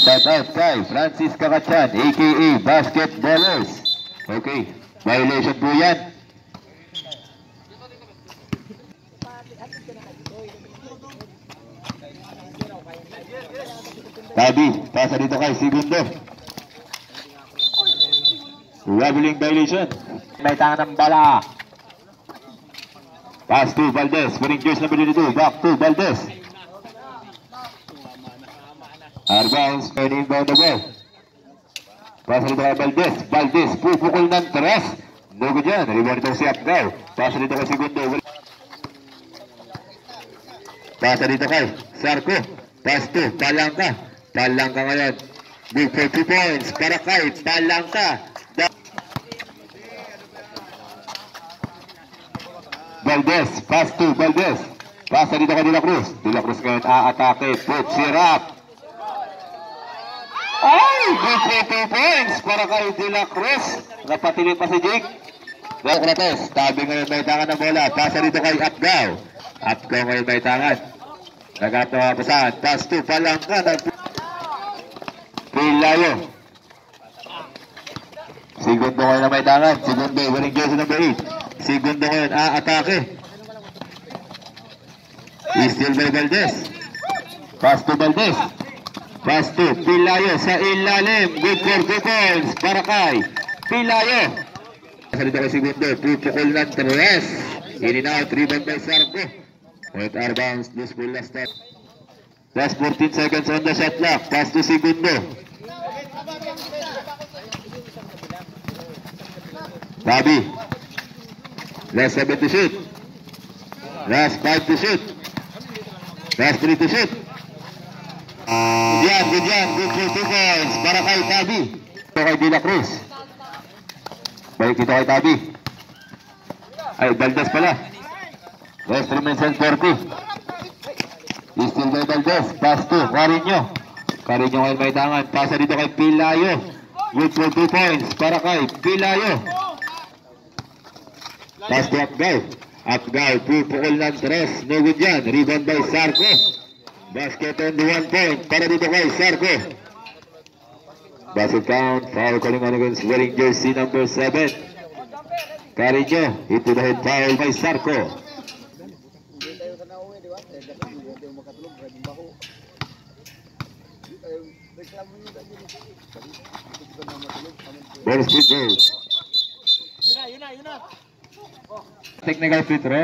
Shout out kay Francis Kakachan, aka Basketballers. Okay, violation po yan. Tabi, pasa dito kay Segundo. Wobbling violation. May tangan ng bala. Pass to Valdez, wearing jersey number 22, back to Valdez. Arbounds, and inbound the ball. Pasa dito kay Valdez, Valdez, pupukol ng tres. Nugo dyan, rebound itong si Apgao. Pasa dito kay Segundo. Pasa dito kay Sarko. Pass to Palangka. Palangka ngayon. Big for 2 points para kay Palangka. Valdez, pass to Valdez. Pasa dito kay De La Cruz. De La Cruz ngayon aatake. Put sirap. Ay! Big for 2 points para kay De La Cruz. Napatili pa si Jake. Socrates, tabi ngayon may tangan ng bola. Pasa dito kay Apgao. Apgao ngayon may tangan. Nagatawa pa saan. Pass to Palangka. Pilayo. Segundo ngayon na may tangan. Segundo, wearing jersey number 8. Segundo ngayon, atake. Still by Valdez. Pass to Valdez. Pass to Pilayo sa ilalim. Good for 2 points para kay Pilayo. Salita kay Segundo. Pupukol ng tres. In and out. Rebound by Sarko. Point out bounds. Loose ball last step. Last 14 seconds on the shot clock. Pass to Segundo. Tabi. Last 7 to shoot. Last 5 to shoot. Last 3 to shoot. Good yan. Good for 2 points para kay Tabi. Ito kay De La Cruz. Balik ito kay Tabi. Ay, Valdez pala. Last 3 minutes and 40. Still by Valdez. Pass to Carino. Carino ngayon may tangan. Pasa dito kay Pilayo. Good for 2 points para kay Pilayo. Pass to Apgao. Apgao, pupukol ng tres. No good yan. Rebound by Sarko. Basket on the 1 point para dito kay Sarko. Basket count. Foul calling on against wearing jersey number 7. Carino. Into the head foul by Sarko. First free throw. Yun na. Technical free throw.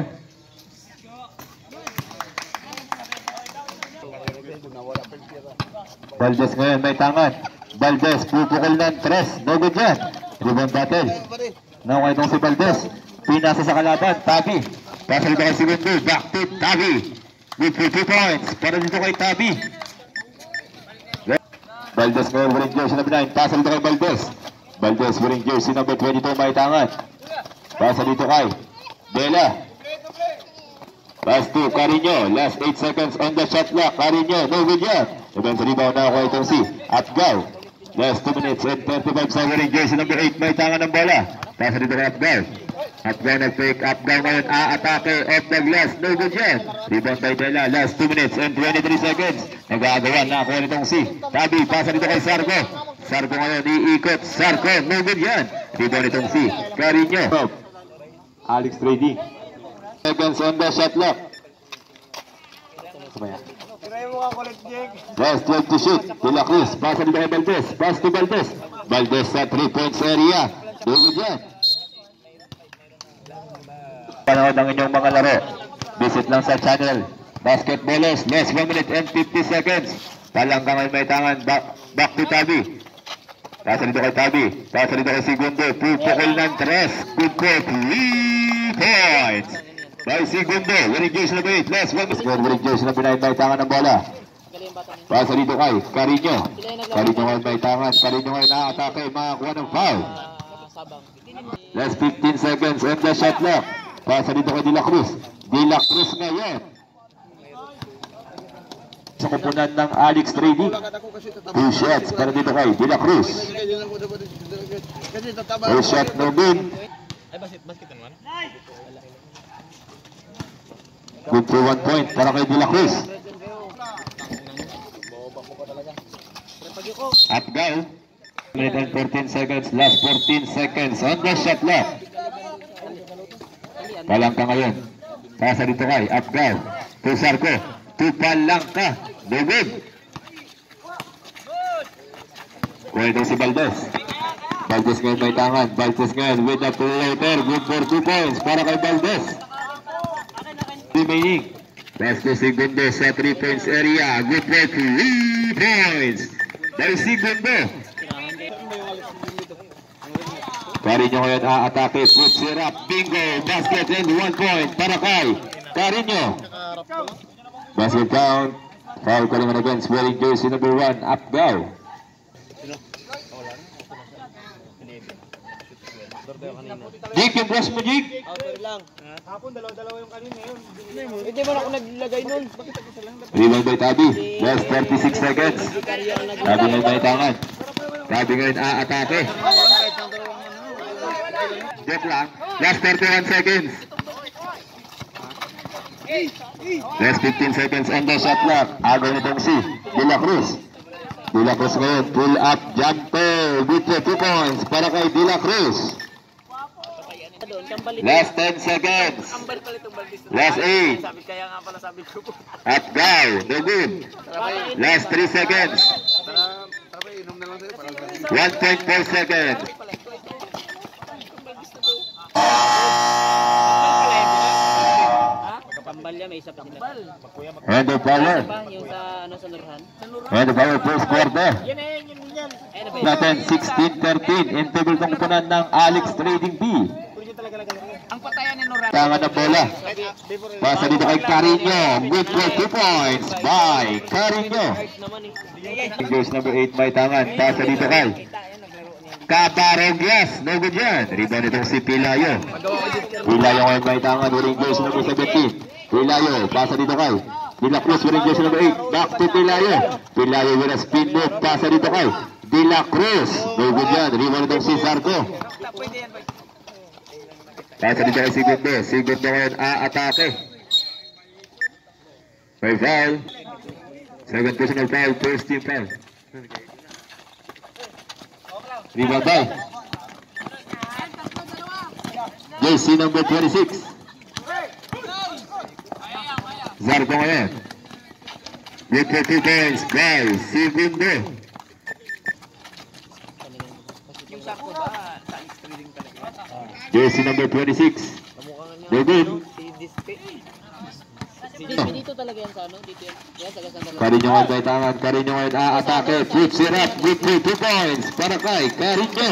Valdez ngayon may tangan. Valdez pupukol ng tres. No good yan. Rebound battle. Now itong si Valdez. Pinasa sa kalaban. Tabi. Pasa dito kay Segundo. Back to Tabi. Good for 2 points. Para dito kay Tabi. Valdez ngayon wearing jersey number 9. Pasa dito kay Valdez. Valdez wearing jersey number 22 may tangan. Pasa dito kay Bela. Pass to Carino. Last 8 seconds on the shot clock. Carino, no good yan. Event rebound na ako itong si Apgao. Last 2 minutes and 35 sa wearing jersey number 8 may tangan ng bola. Pasa dito kay Apgao. Apgao nag-fake. Apgao ngayon atake off the glass. No good yan. Rebound by Bela. Last 2 minutes and 23 seconds. Nag-aagawa na ako itong si Tabi. Pasa dito kay Sarko. Sarko ngayon iikot. Sarko, no good yan. Rebound itong si Carino. Alex Trading. Seconds on the shot clock. Last 12 to shoot. De La Cruz. Pasa dito kay Valdez. Pass to Valdez. Valdez sa 3 points area. Dugod yan. Panahon ng inyong mga laro. Visit lang sa channel. Basketballers. Last 1 minute and 50 seconds. Palangka ngayon may tangan. Back to Tabi. Pasa dito kay Tabi. Pasa dito kay Segundo. Pupukol ng tres. Good for 3 points. By Segundo. Wearing jersey number 8. Last 1 minute. Wearing jersey number 9 may tangan ng bola. Pasa dito kay Carino. Carino ngayon may tangan. Carino ngayon na-atake. Makakuha ng foul. Last 15 seconds on the shot clock. Pasa dito kay De La Cruz. De La Cruz ngayon. Sa kupunan ng Alex Trading. 2 shots para dito kay De La Cruz. First shot no good. Good for 1 point para kay De La Cruz. Up go. Minute and 14 seconds. Last 14 seconds on the shot clock. Palangka ngayon. Pasa dito kay Up go. To Sarko. To Palangka. No good. Pwede si Valdez. Valdez ngayon may tangan. Valdez ngayon with the plater. Good for 2 points para kay Valdez. Remaining. Last 2 segundo sa 3 points area. Good for 3 points. Dari segundo. Carino ngayon aatake. Puts it up. Bingo. Basket and 1 point para kay Carino. Basket count. Foul calling against wearing jersey number 1. Up go. Jig, yung brush mo, Jig? Outer lang. Hapon, dalawa yung kanina yun. Hindi mo na ako naglagay nun. Rebound by Tabi. Last 36 seconds. Tabi ngayon may tangan. Tabi ngayon aatake. Joke lang. Last 31 seconds. Last 15 seconds on the shot clock. Agaw nitong si De La Cruz. De La Cruz ngayon. Pull up jumper. Good for 2 points para kay De La Cruz. Last 10 seconds. Last 8. Up go. No good. Last 3 seconds. 1.4 seconds. Kapambalya, may isa pa sila. Hand of power. Yung sa, ano, sa Nurhan. Hand of power first quarter. Natin 16-13 in favor ng kupunan ng Alex Trading B. Ang patayan ni Nurhan. Tangan ng bola. Pasa dito kay Carino. Good for 2 points by Carino. Fingers number 8 may tangan. Pasa dito kay Cabaroglas. No good yan. Rebound itong si Pilayo. Pilayo ngayon may tangan. Fingers number 17. Pilayo. Pasa dito kay De La Cruz. Fingers number 8. Back to Pilayo. Pilayo with a spin move. Pasa dito kay De La Cruz. No good yan. Rebound itong si Sarko. Pasa dito kay Segundo. Segundo ngayon aatake. May foul. Second personal foul. First team foul. Rebound by jersey number 26. Zarko ngayon. Good for 2 points by Segundo. Jersey number 26. David. Dito talaga yan sa ano? Dito yan. Carino ngayon may tangan. Carino ngayon aatake. Puts it up. Good for 2 points para kay Carino.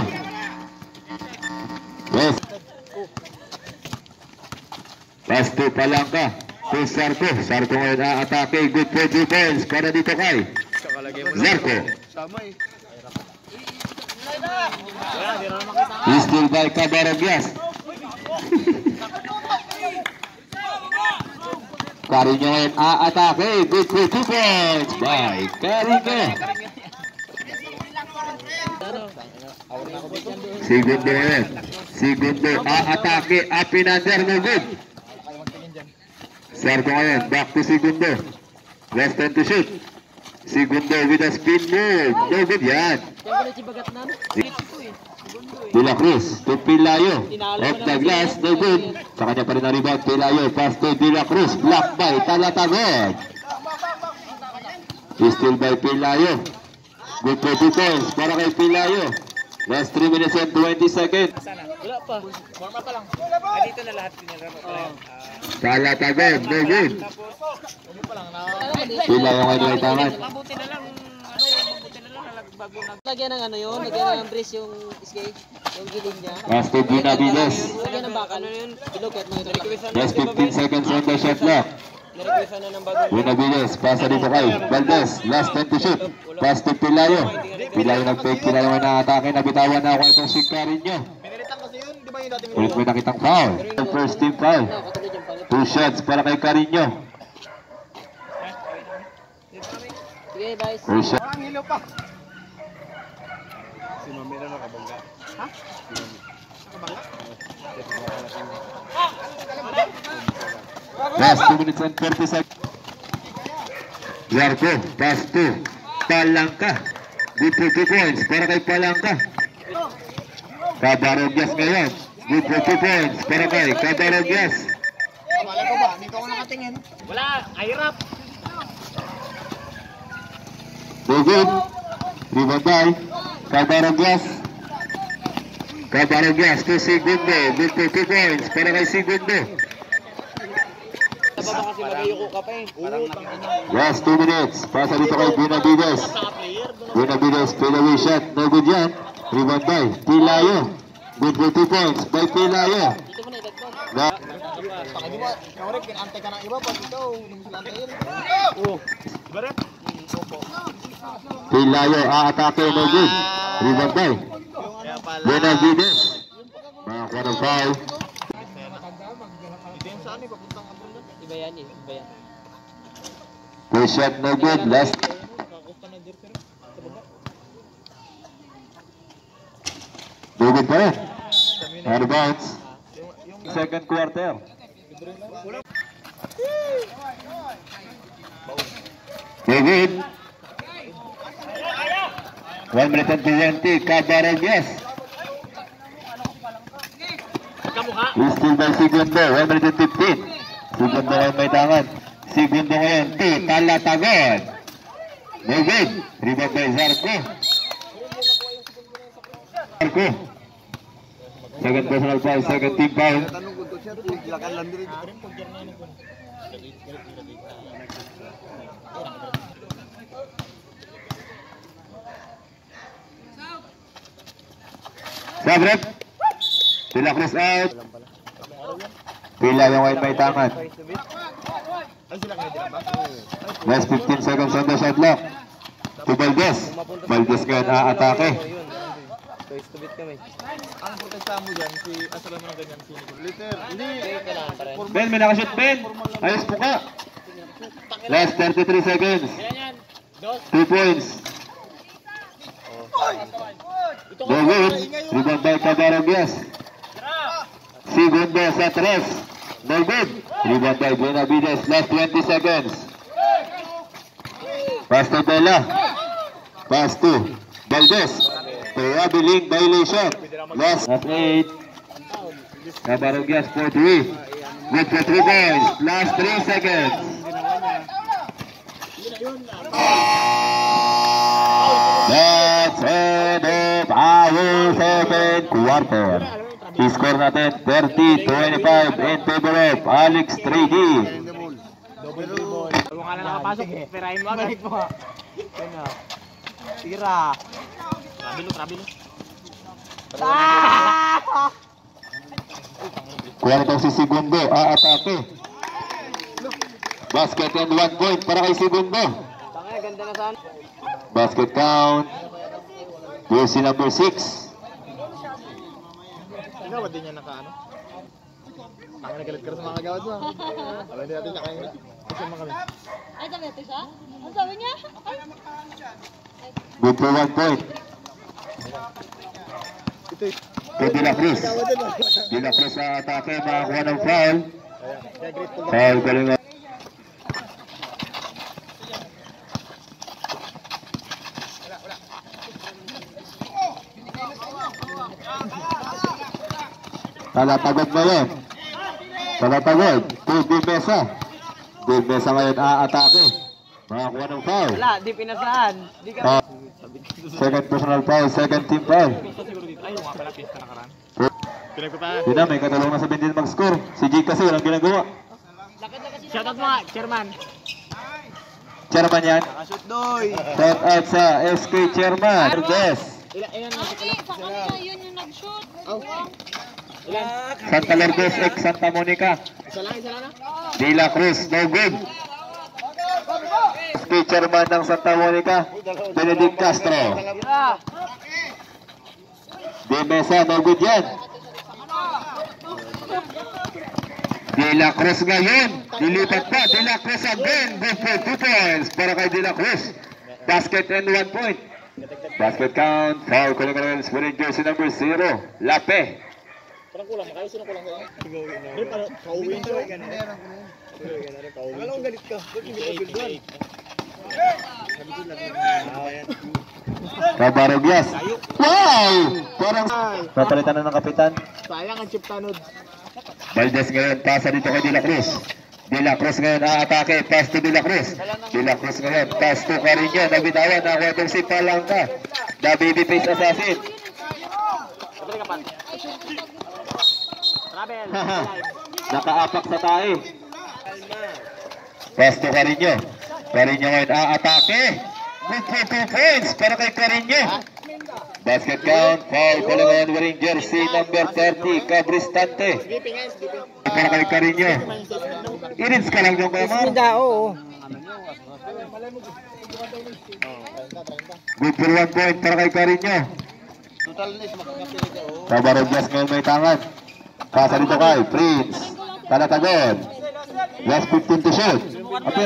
Yes. Pass to Palangka. To Sarko. Sarko ngayon aatake. Good for 2 points para dito kay Zarko. Still by Cabaroglas. Carino ngayon aatake. Good for 2 points by Carino. Segundo ngayon. Segundo aatake. Apinander no good. Sarko ngayon. Back to Segundo. Last 10 to shoot. Segundo with a spin move. No good yan. De La Cruz to Pilayo. Off the glass. No good. Sa kanya pa rin ang rebound. Pilayo. Pass to De La Cruz. Block by Talatagod. Still by Pilayo. Good for 2 points para kay Pilayo. Last 3 minutes and 20 seconds. Wala pa. Forma pa lang. Dito na lahat pinalaro. Talatagod. No good. Pilayo ngayon ay tangan. Mabuti na lang. Bago lagyan ng ano yun, lagyan ng brace yung skate, yung gilid niya. Pass to Bunavides. Lagyan ng bakal, ano yun, bilog at mga ito. Just 15 seconds on the shot clock. Narequest na ng bago. Bunavides, pasa dito kay Valdez. Last 10 to shoot. Pass to Pilayo. Pilayo nag-fake, Pilayo na atake. Nabitawan na ako itong si Carino. Ulit mo nakitang foul. First team foul. 2 shots para kay Carino. Sige, guys. First shot. Sumamira na kabangga. Ha? Last 2 minutes and 40 seconds. Zarko, pass to Palangka. Good for 2 points para kay Palangka. Cabarogyas ngayon. Good for 2 points para kay Cabarogyas. Malay ko ba? Dito ako nakatingin. Wala, hirap. No good. Rebound by Cabarogyas. Cabarogyas to Segundo. Good for 2 points para kay Segundo. Baba kasi magayuko ka pa eh. Last 2 minutes. Pasa dito kay Benavides. Benavides, fail away shot. No good yan. Rebound by Pilayo. Good for 2 points by Pilayo. Dito mo na idagdag. Di ba? Ikaw rin, kinantay ka ng iba. Pag ikaw, hindi mo sila antayin. Oo. Diba rin? Pilayo, aatake. No good. Rebound by Benavides. Makakuha ng foul. Iba yan eh. Iba yan. First shot, no good. Last. No good pa rin. Out of bounds. Second quarter. No good. 1 minute and 20. Cabarogyas. Still by Segundo. 1 minute and 15. Segundo ngayon may tangan. Segundo ngayon. Talatagon. No good. Rebound by Zarco. Zarco. Second personal foul. Second team foul. Tanong ko to siya, silakan lang din. Sabrep. Pila cross out. Pila yung white may tangan. Last 15 seconds on the shot clock. To Valdez. Valdez ngayon aatake. Toys to beat kami. Ang protesta mo dyan, si asalan mo ng ganyan si Liter. Hindi. Ben, may nakashoot Ben. Ayos po ka. Last 33 seconds. 2 points. No good. Rebound by Cabarogyas. Segundo sa 3. No good. Rebound by Benavides. Last 20 seconds. Pass to Bella. Pass to Valdez. Traveling violation. Last 8. Cabarogyas for 3. Good for 3 points. Last 3 seconds. That's end of our second quarter. Score natin 30-25 in favor of Alex 3D. Huwag ka na nakapasok. Perahin mo agad mo. Tira. Trabilo. Kuha na si Segundo. Aatake. Basket and 1 point para kay Segundo. Tangay, ganda na saan. Basket count. Jersey number 6. Ikaw, din niya nakaano? Ang nagalit ka sa mga kagawad mo. Alam din natin nakain. Kasi mga kami. Ay, sabi natin siya? Ang sabi niya? Good for 1 point. To De La Cruz. De La Cruz sa atake. Makakuha ng foul. Foul galing na. Talatagod ngayon. Talatagod. To Di Mesa. Di Mesa ngayon aatake. Makakuha ng foul. Wala, di pinasaan. Di ka. Second personal foul. Second team foul. Ay, yung nga pala, pista na karaan. Yun na, may katulong na sa Bendin mag-score. Si Jake kasi walang ginagawa. Shoutout mo nga, chairman. Chairman yan. Nakashoot doy. Shout out sa SK Chairman. Yes. Ilan na? Ay, sa kanila, yun yung nag-shoot. Ilan? Santa Lourdes X Santa Monica. Isa lang na? De La Cruz, no good. SK Chairman ng Santa Monica. Benedict Castro. Tira. De Mesa, no good yan. De La Cruz ngayon. Dilipat pa. De La Cruz again. Good for 2 points para kay De La Cruz. Basket and 1 point. Basket count. Foul ko naman ng winning jersey number 0. Lape. Parang kulang. Makaya sino kulang sa'yo? Hindi, parang kauwi nyo. Akala ko galit ka. Ba't hindi ka bilduan? Cabarogias. Wow! Parang napalitan na ng kapitan. Sayang ang chip tanod. Valdez ngayon, pasa dito kay De La Cruz. De La Cruz ngayon, aatake, pass to De La Cruz. De La Cruz ngayon, pass to Carino. Nabitawan, nakuha si Palangka. The babyface assassin. Nakaapak sa tae. Pass to Carino. Carino ngayon, aatake. Good for 2 points para kay Carino. Basket count, foul ko ngayon wearing jersey number 30, Cabristante. Para kay Carino. Irins ka lang yung kamar. Good for 1 point para kay Carino. Cabarogias ngayon may tangan. Pasa dito kay Prince. Talatagon. Last 15 to shoot. Apir.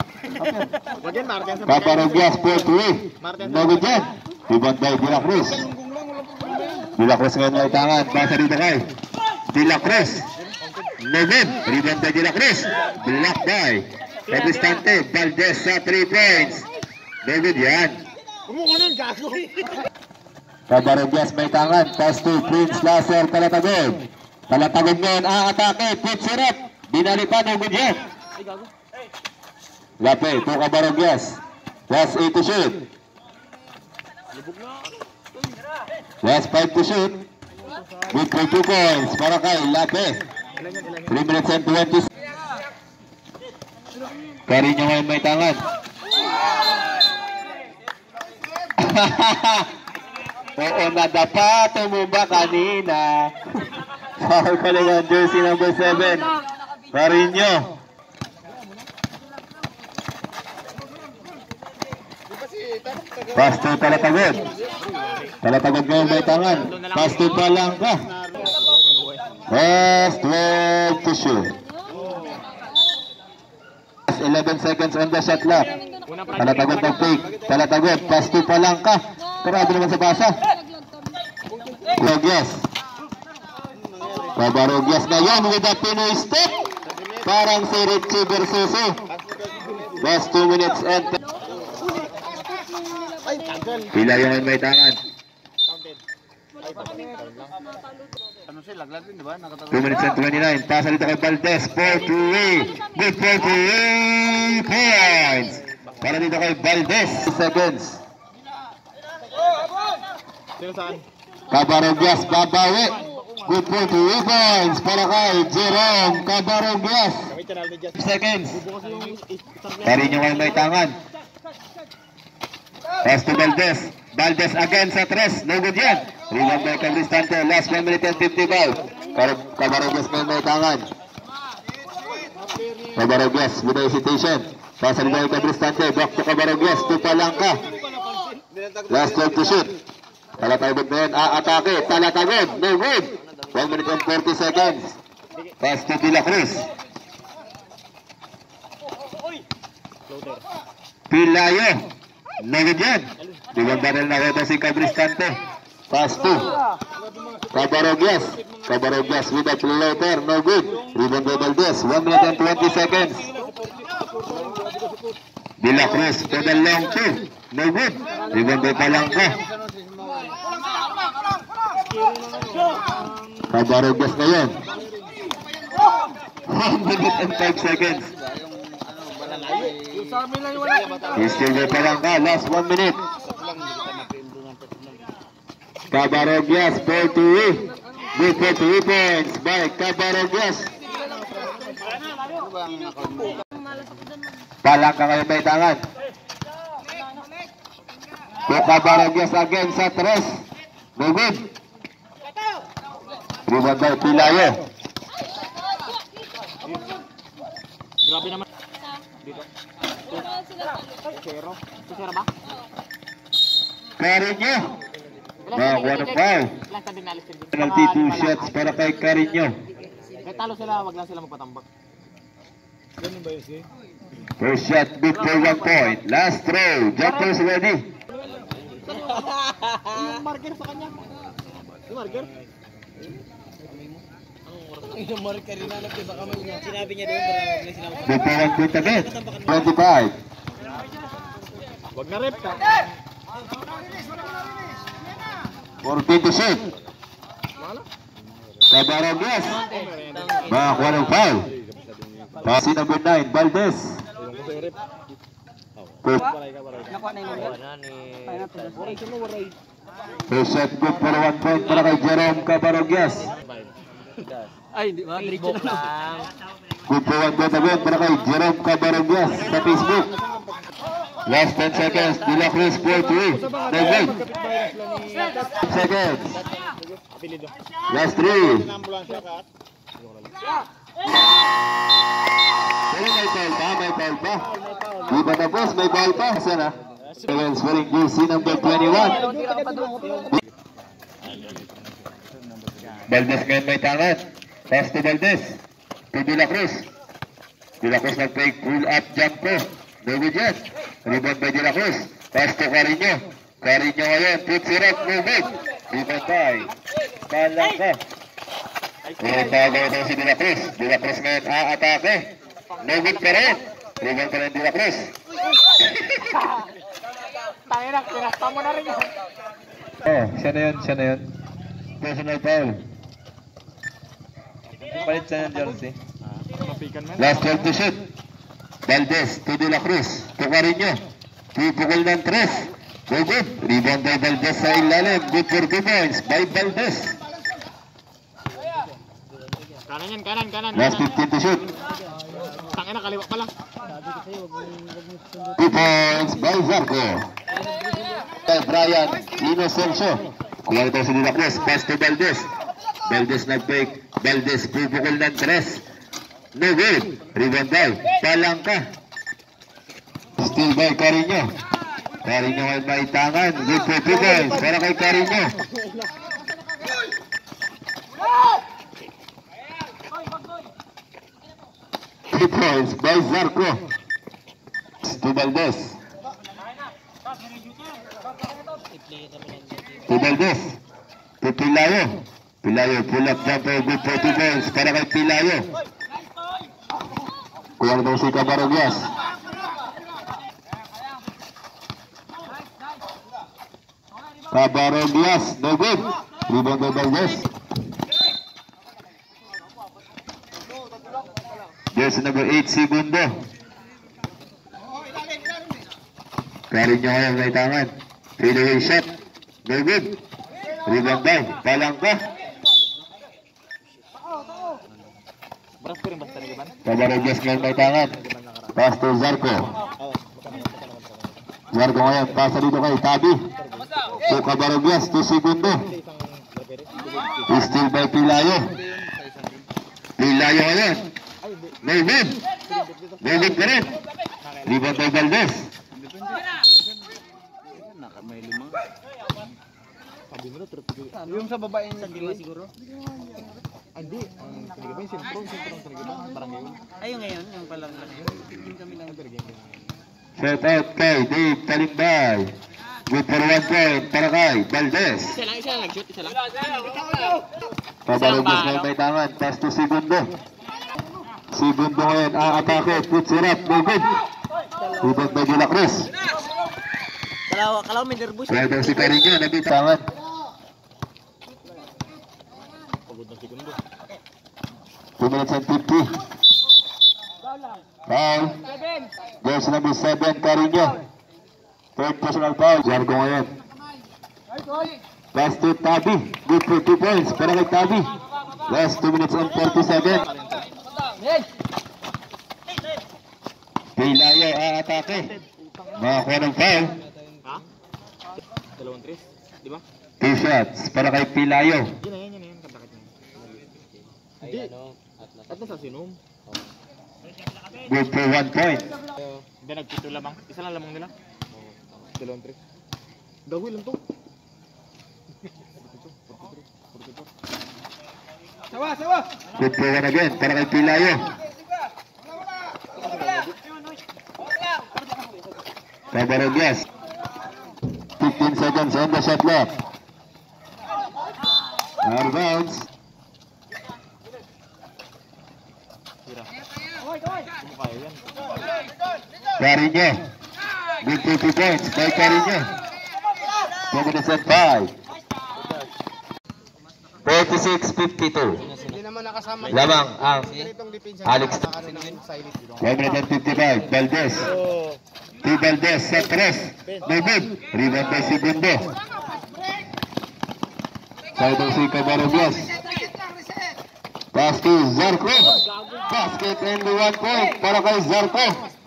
Cabarogias 4-3. No good yan. Rebound by De La Cruz. De La Cruz ngayon may tangan. Pasa dito kay De La Cruz. No good. Rebound by De La Cruz. Block by Cabristante. Valdez sa 3 points. No good yan. Cabarogias may tangan. Pass to Prince Laser. Talatagon. Talatagon ngayon. Atake. Put sirap. Dinalipan. No good yan. Lape to Cabarogias. Last 8 to shoot. Last 5 to shoot. Good for 2 points para kay Lape. 3 minutes and 20. Carino ngayon may tangan. Oo, nadapa. Tumumba kanina. Foul ka lang ang jersey number 7. Carino. Pass to Talatagod. Talatagod ngayon may tangan. Pass to Palangka. Last 12 to shoot. 11 seconds on the shot clock. Talatagod ng fake. Talatagod. Pass to Palangka. Parado naman sa basa. Cabarogias. Cabarogias ngayon with a Pinoy step. Parang si Richie Bersuso. Last 2 minutes and pila yung may tangan. 2 minutes and 29. Pasa dito kay Valdez. 4-3. Good 4-3 points. Para dito kay Valdez. 2 seconds. Cabarogias babawi. Good 4-3 points. Para kay Jerome Cabarogias. 2 seconds. Carino ngayon may tangan. Pass to Valdez. Valdez again sa 3. No good yan. Rebound by Cabristante. Last 1 minute and 55. Cabarogias ngayon may tangan. Cabarogias with hesitation. Pasa rin by Cabristante. Back to Cabarogias. To Palangka. Last 12 to shoot. Talatagod ngayon. Atake. Talatagod. No good. 1 minute and 40 seconds. Pass to De La Cruz. Pilayo. No good yan. Ibang barrel na ito si Cabristante. Pass to Cabarogias. Cabarogias with a floater. No good. Rebound by Valdez. 1 minute and 20 seconds. De La Cruz to the long two. No good. Rebound by Palangka. Cabarogias ngayon. 1 minute and 5 seconds. Still by Palangka. Last 1 minute. Cabarogias 4-3. Good 4-3 points by Cabarogias. Palangka ngayon may tangan. To Cabarogias again sa 3. No good. Rebound by Pilayo. Grabe naman. Dito. Zero. Zero ba? Carino. Nakuha ng foul. Penalty 2 shots para kay Carino. Kaya talo sila, wag lang sila magpatambak. Ganun ba yun si? First shot, good for 1 point. Last throw. Jumpers ready. Yung marker sa kanya. Yung marker? Yung marker rin na sa kamay niya. Sinabi niya doon para wag lang sila magpatambak. Good for 1 point again. 25. Wag na rep ka. 14 to shoot. Cabarogues. Makakuha ng foul. Pasi number 9, Valdez. Nakuha na yung number. First shot good for 1 point para kay Jerome Cabarogues. Ay, di ba? Diretso lang. Good for 1 point again para kay Jerome Cabarogues sa Facebook. Last 10 seconds, De La Cruz 4-3. No good. 10 seconds. Last 3. Pero may foul pa, may foul pa. Di ba tapos, may foul pa. Sana. Seconds wearing jersey number 21. Valdez ngayon may tangan. Pass to Valdez. To De La Cruz. De La Cruz nag-take pull-up jumper. No good yet. Rebound by De La Cruz. Pass to Carino. Carino ngayon. Puts it up. No good. Rebound by. Talang ka. Bago ito si De La Cruz. De La Cruz ngayon aatake. No good pa rin. Rebound pa rin De La Cruz. Tangina, pinasta mo na rin yun. Oh, siya na yun. Personal foul. Palit siya ng jersey. Last 12 to shoot. Valdez to De La Cruz. To Carino. Pupukol ng 3. No good. Rebound by Valdez sa ilalim. Good for 2 points by Valdez. Kanan yan, kanan. Last 15 to shoot. Tangina, kaliwa pa lang. 2 points by Zarco. Kay Brian Inocencio. Kuha ito si De La Cruz. Pass to Valdez. Valdez nag-fake. Valdez pupukol ng 3. No good. Rebound by Palangka. Still by Carino. Carino ay may tangan. Good for 2 points para kay Carino. Points by Zarco. To Valdez. To Valdez. To Pilayo. Pilayo pull up jumper. Good for 2 points para kay Pilayo. Kuya na daw si Cabarogues. Cabarogues. No good. Rebound by Valdez. Jersey number 8, Segundo. Carino ngayon may tangan. Fadeaway shot. No good. Rebound by Palangka. Cabarogues ngayon may tangan. Pass to Zarco. Zarco ngayon. Pasa dito kay Tabi. To Cabarogues. To Segundo. Still by Pilayo. Pilayo ngayon. No good. No good pa rin. Rebound by Valdez. Yung sa babae sa gila siguro? Hindi. Ang talaga yung sentro talaga parang yun. Ayun ngayon, yung palang yung kami lang. Shout out kay Dave Talimbay. Good for 1 point para kay Valdez. Isa lang nag-shoot, isa lang. Cabarogues ngayon may tangan. Pass to Segundo. Segundo ngayon atake. Puts it up. No good. Rebound by De La Cruz. Kalaw may nervous. Kaya daw si Carino nabitangan. Pagod ng segundo. 2 minutes and 50. Foul. Jersey number 7, Carino. Third personal foul. Zarco ngayon. Pass to Tabi. Good for 2 points para kay Tabi. Last 2 minutes and 47. Pilayo atake. Makakuha ng foul. Ha? 2 3, di ba? 2 shots para kay Pilayo. Yan na yan. Kantakit niya. Hindi. At nasa sinom. Good for 1 point. Hindi, nagpito lamang. Isa lang lamang nila. 2 3. Gawin lang to. Good for 1 again para kay Pilayo. Cabarogues. 15 seconds on the shot clock. Out of bounds. Carino. Good for 2 points by Carino. 2 minutes and 5. 46-52. Hindi naman nakasama. Lamang ang Itong depensa Alex. silent dito. 1 minute and 55. Valdez. To Valdez. Set press. David. Rebound by Segundo. Side of si Cabarobias. Pass to Zarco. Basket and 1 point para kay Zarco.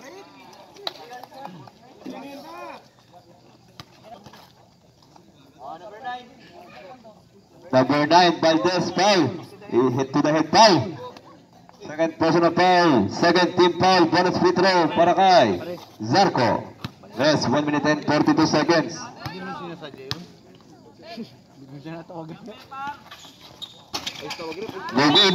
Number 9, Valdez foul. He hit to the head foul. Second personal foul. Second team foul. Bonus free throw para kay Zarco. Yes, 1 minute and 42 seconds. Hindi mo sinasadya yun. Hindi mo siya natawagan. No good.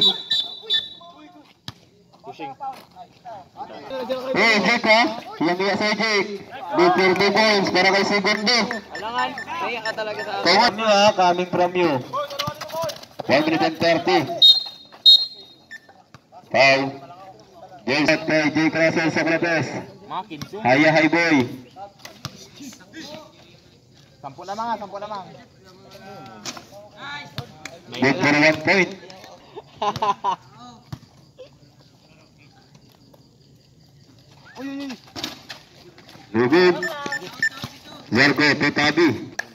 Pushing. Hey, Jake ha? Lamia sa Jake. Good for 2 points para kay Segundo. Alangan, kaya ka talaga sa Tawag nyo ha, coming from you. 1 minute and 30. Foul. Goal set kay Jake Russell sa Crepes. Mga kids yun. Haya high boy. 10 lamang ha, 10 lamang. Good for 1 point. No good. Zarco to Tabi.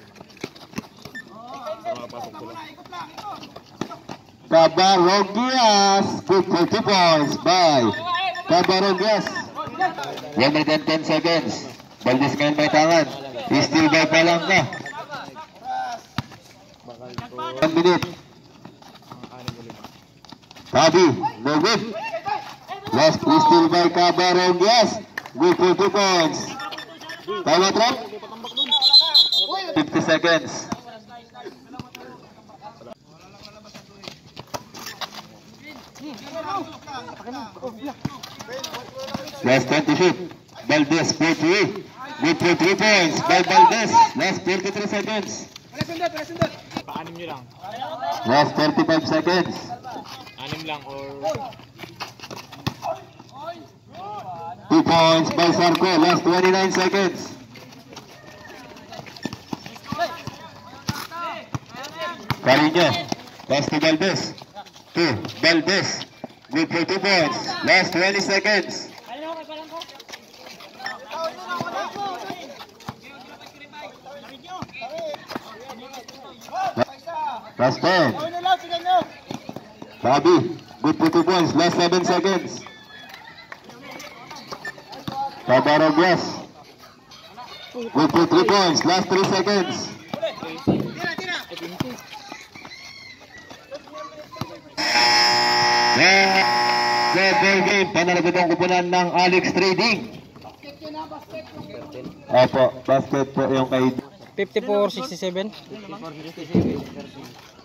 Cabarogias. Good for 2 points by Cabarogias. 1 minute and 10 seconds. Valdez ngayon may tangan. Still by Palangka. 1 minute. Tabi, no good. Last pistol by Cabarogias. Good for 2 points. Time out run. 50 seconds. Last 20 shoot. Valdez 43. Good for 3 points by Valdez. Last 33 seconds. Paanim nyo lang. Last 35 seconds. Anim lang or... 2 points by Zarco. Last 29 seconds. Carino. Pass to Valdez. To Valdez. Good for 2 points. Last 20 seconds. Last 10. Bobby. Good for 2 points. Last 7 seconds. Cabarogias. Good for 3 points. Last 3 seconds. The ball game. Panalagot ang kupunan ng Alex Trading. Opo, basket po yung kay 54-67.